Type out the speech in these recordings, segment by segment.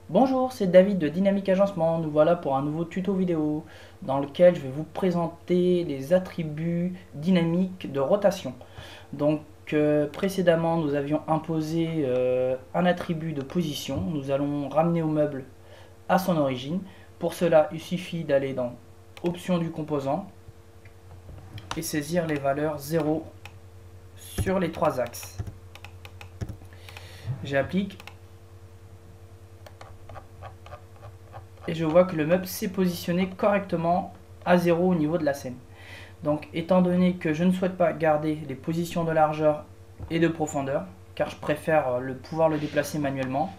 Bonjour, c'est David de Dynamique Agencement. Nous voilà pour un nouveau tuto vidéo dans lequel je vais vous présenter les attributs dynamiques de rotation. Donc précédemment nous avions imposé un attribut de position. Nous allons ramener au meuble à son origine. Pour cela il suffit d'aller dans Options du composant et saisir les valeurs 0 sur les trois axes. J'applique et je vois que le meuble s'est positionné correctement à 0 au niveau de la scène. Donc étant donné que je ne souhaite pas garder les positions de largeur et de profondeur, car je préfère pouvoir le déplacer manuellement,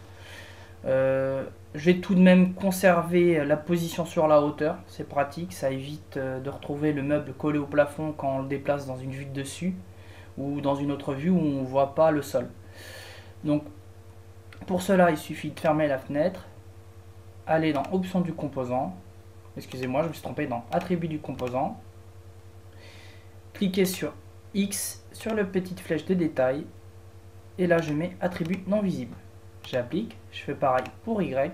je vais tout de même conserver la position sur la hauteur. C'est pratique, ça évite de retrouver le meuble collé au plafond quand on le déplace dans une vue de dessus ou dans une autre vue où on ne voit pas le sol. Donc pour cela il suffit de fermer la fenêtre, aller dans Options du composant, excusez-moi je me suis trompé, dans Attributs du composant, cliquez sur X sur la petite flèche de détail et là je mets Attribut non visible. J'applique, je fais pareil pour Y,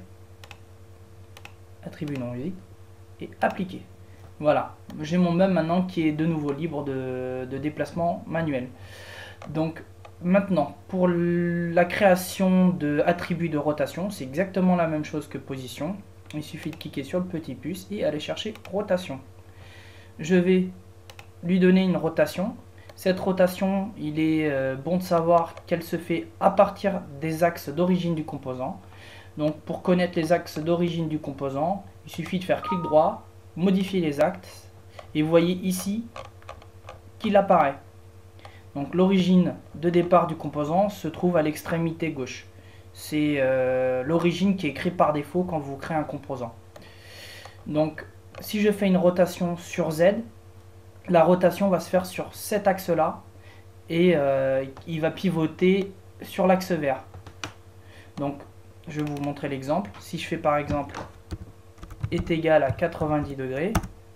Attribut non visible et appliquer. Voilà, j'ai mon meuble maintenant qui est de nouveau libre de déplacement manuel. Donc maintenant, pour la création de attributs de rotation, c'est exactement la même chose que position. Il suffit de cliquer sur le petit plus et aller chercher rotation. Je vais lui donner une rotation. Cette rotation, il est bon de savoir qu'elle se fait à partir des axes d'origine du composant. Donc pour connaître les axes d'origine du composant, il suffit de faire clic droit, modifier les axes, et vous voyez ici qu'il apparaît. Donc l'origine de départ du composant se trouve à l'extrémité gauche. C'est l'origine qui est créée par défaut quand vous créez un composant. Donc si je fais une rotation sur Z, la rotation va se faire sur cet axe-là et il va pivoter sur l'axe vert. Donc je vais vous montrer l'exemple. Si je fais par exemple est égal à 90 degrés,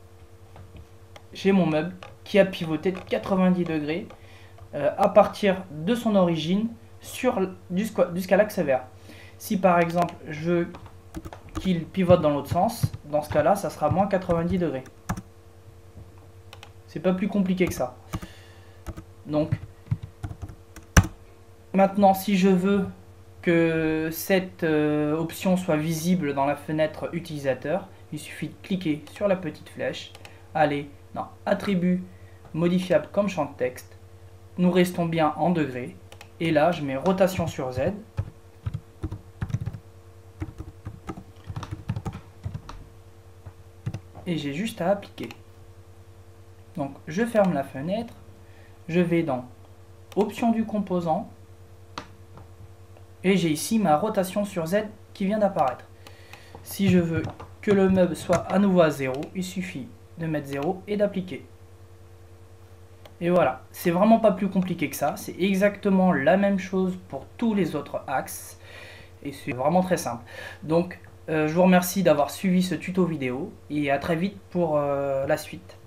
j'ai mon meuble qui a pivoté de 90 degrés à partir de son origine jusqu'à l'axe vert. Si par exemple je veux qu'il pivote dans l'autre sens, dans ce cas là ça sera moins 90 degrés. C'est pas plus compliqué que ça. Donc maintenant si je veux que cette option soit visible dans la fenêtre utilisateur, il suffit de cliquer sur la petite flèche, aller dans Attributs modifiables comme champ de texte, nous restons bien en degrés, et là je mets rotation sur Z, et j'ai juste à appliquer. Donc je ferme la fenêtre, je vais dans Options du composant, et j'ai ici ma rotation sur Z qui vient d'apparaître. Si je veux que le meuble soit à nouveau à 0, il suffit de mettre 0 et d'appliquer. Et voilà, c'est vraiment pas plus compliqué que ça, c'est exactement la même chose pour tous les autres axes, et c'est vraiment très simple. Donc je vous remercie d'avoir suivi ce tuto vidéo, et à très vite pour la suite.